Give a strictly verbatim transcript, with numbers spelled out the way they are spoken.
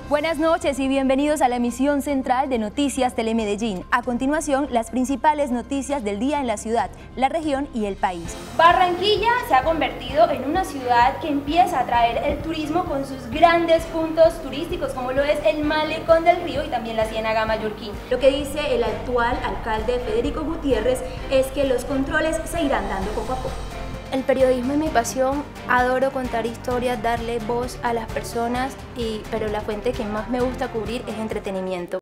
Buenas noches y bienvenidos a la emisión central de Noticias Telemedellín. A continuación, las principales noticias del día en la ciudad, la región y el país. Barranquilla se ha convertido en una ciudad que empieza a atraer el turismo con sus grandes puntos turísticos, como lo es el Malecón del Río y también la Ciénaga Mallorquín. Lo que dice el actual alcalde Federico Gutiérrez es que los controles se irán dando poco a poco. El periodismo es mi pasión, adoro contar historias, darle voz a las personas, y, pero la fuente que más me gusta cubrir es entretenimiento.